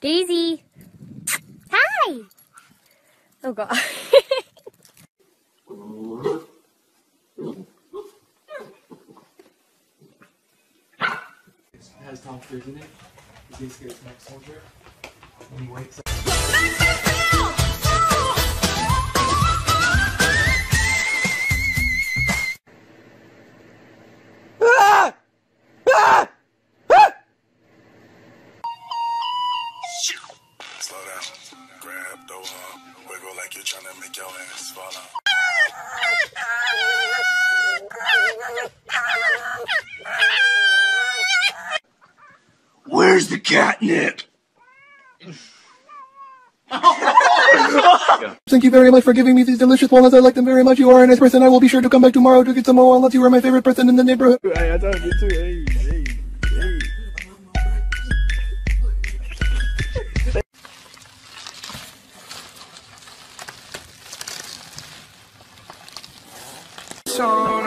Daisy. Hi. Oh God. It has Tom Cruise in it. He's basically a next soldier. When he wakes up. Slow down, grab the wall, wiggle like you're trying to make your ass fall out. Where's the catnip? Thank you very much for giving me these delicious walnuts. I like them very much. You are a nice person. I will be sure to come back tomorrow to get some more walnuts. You are my favorite person in the neighborhood. Hey, I told you too. Hey. Song.